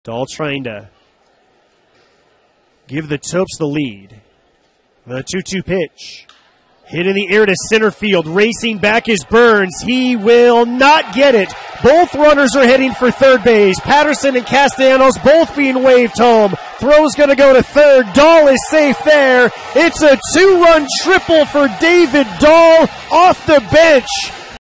Dahl trying to give the Topes the lead. The 2-2 pitch. Hit in the air to center field. Racing back is Burns. He will not get it. Both runners are heading for third base. Patterson and Castellanos both being waved home. Throw's going to go to third. Dahl is safe there. It's a 2-run triple for David Dahl off the bench.